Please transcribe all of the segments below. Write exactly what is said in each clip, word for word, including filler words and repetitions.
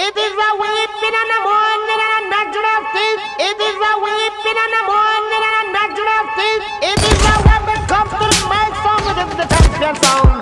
It is a weeping in the morning and a natural thief. It is a weeping in the morning and a natural thief. It is a weapon comes to the mic song with the champion sound.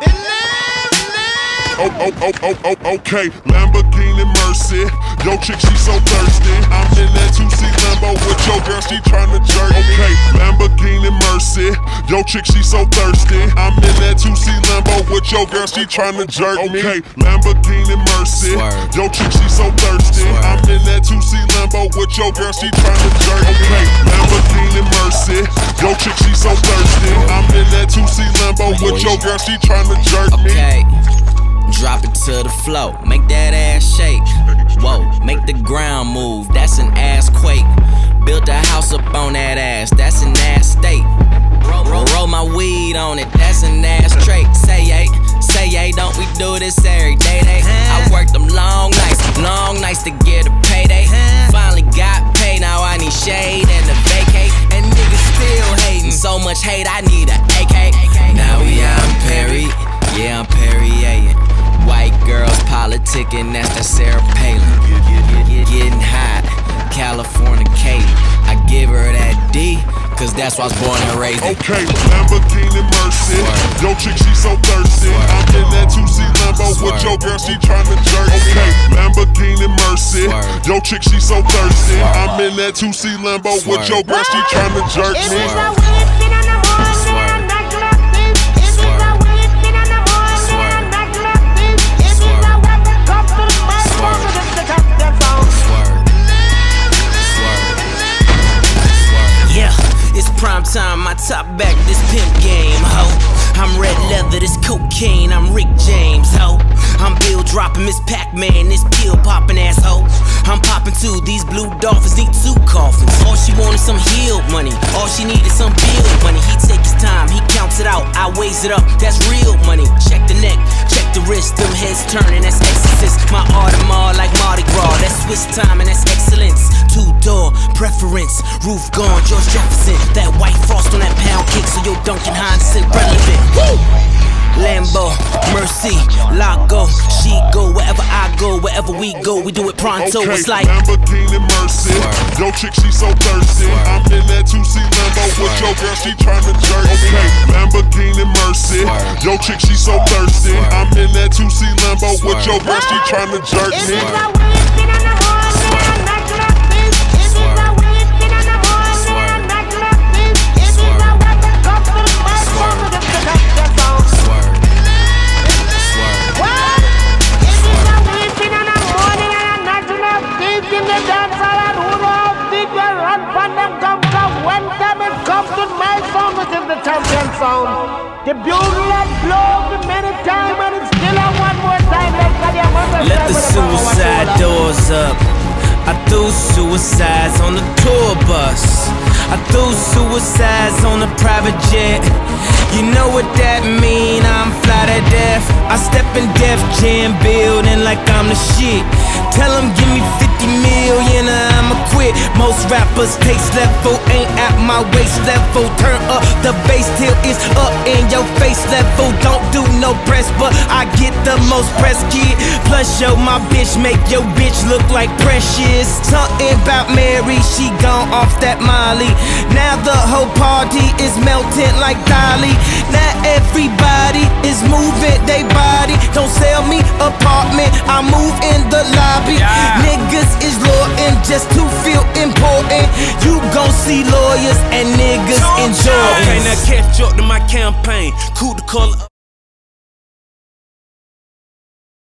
Oh, oh, oh, oh, oh, okay, Lamborghini Mercy. Yo, chick, she so thirsty. I'm in that two C Lambo with your girl, she tryna jerk. Okay, Lamborghini Mercy. Yo, chick, she so thirsty. I'm in that two C Lambo with your girl, she tryna jerk me. Okay, Lamborghini Mercy. Yo, chick, she so thirsty. I'm in that two C Lambo with your girl, she tryna jerk. Okay, Lamborghini Mercy. Yo, chick, she so thirsty. I'm in that two C Lambo with your girl, she tryna jerk me. Okay. Drop it to the floor, make that ass shake. Whoa, make the ground move, that's an ass quake. Built a house up on that ass, that's an ass state. Roll, roll my weed on it, that's an ass trait. Say yay, say yay, don't we do this every day? Day. I worked them long nights, long nights to get a payday. Finally got paid, now I need shade and a vacate. And niggas still hating, so much hate I need a A K. Now we out in Perry, yeah I'm Perrier. White girls politicking, that's the Sarah Palin. Getting hot, Californicating. I give her that D, cause that's why I was born and raised in. Okay, Lamborghini Mercy. Yo, chick, she so thirsty. I'm in that two C Lambo with your girl, she tryna jerk. Okay, Lamborghini Mercy. Yo, chick, she so thirsty. I'm in that two C Lambo with your girl, she tryna jerk me. Prime time, my top back, this pimp game, ho. I'm red leather, this cocaine, I'm Rick James, ho. I'm Bill dropping, Miss Pac-Man, this pill popping asshole. I'm popping too, these blue dolphins need two coffins. All she wanted some healed money, all she needed some bill money. He take his time, he counts it out, I weighs it up, that's real money. Check the neck, check the wrist, them heads turning, that's exorcist. My Audemars like Mardi Gras, that's Swiss time and that's excellence. Two-door preference, roof gone, George Jefferson. That white frost on that pound cake, so your Duncan Hines is relevant. Woo! Lambo, Mercy, Lago, she go wherever I go, wherever we go, we do it pronto. Okay, it's like Lamborghini Mercy. Yo, chick, she so thirsty. I'm in that two C Lambo with your girl, she tryna jerk. Okay, Lamborghini Mercy. Yo, chick, she so thirsty. I'm in that two C Lambo with your girl, she tryna jerk me. The bugle that blows many times and it's still on one more time. Let the suicide doors up. I threw suicides on the tour bus. I threw suicides on the private jet. You know what that mean, I'm fly to death. I step in Def Jam building like I'm the shit. Tell them give me fifty million or I'ma quit. Most rappers taste level ain't at my waist level. Turn up the bass till it's up in your face level. Don't do no press, but I get the most press, kid. Plus yo, my bitch make your bitch look like Precious. Something about Mary, she gone off that Molly. Now the whole party is melting like Dolly. Now everybody is moving they body. Don't sell me apartment, I move in the lobby. Yeah. Niggas is loyal just to feel important. You gon' see lawyers and niggas enjoy. Okay, now catch up to my campaign. Cool the color.